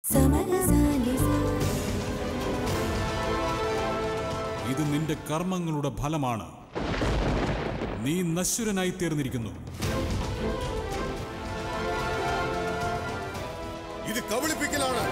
ഇത് നിന്റെ കർമ്മങ്ങളുടെ ഫലമാണ്. നീ നശ്വരനായി തീർന്നിരിക്കുന്നു. ഇത് കബളിപ്പിക്കലാണ്.